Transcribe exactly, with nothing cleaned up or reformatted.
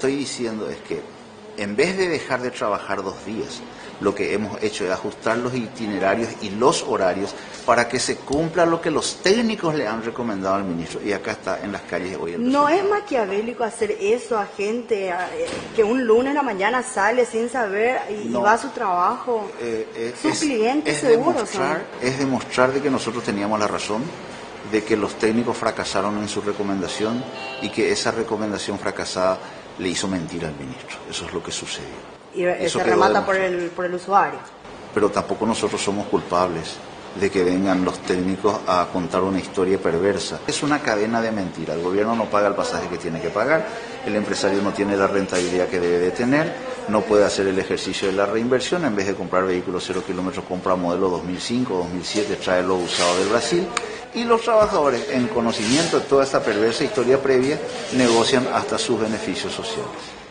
estoy diciendo es que en vez de dejar de trabajar dos días, lo que hemos hecho es ajustar los itinerarios y los horarios para que se cumpla lo que los técnicos le han recomendado al ministro. Y acá está en las calles hoy el ¿No resultado. es maquiavélico hacer eso a gente a, eh, que un lunes en la mañana sale sin saber y, No. y va a su trabajo? Eh, eh, Sus es, clientes es seguros demostrar, es demostrar de que nosotros teníamos la razón, de que los técnicos fracasaron en su recomendación y que esa recomendación fracasada le hizo mentir al ministro. Eso es lo que sucedió. Y eh, Eso se quedó remata por demostrado. el, por el usuario. Pero tampoco nosotros somos culpables de que vengan los técnicos a contar una historia perversa. Es una cadena de mentiras. El gobierno no paga el pasaje que tiene que pagar, el empresario no tiene la rentabilidad que debe de tener, no puede hacer el ejercicio de la reinversión, en vez de comprar vehículos cero kilómetros, compra modelo dos mil cinco, dos mil siete, trae lo usado del Brasil, y los trabajadores, en conocimiento de toda esta perversa historia previa, negocian hasta sus beneficios sociales.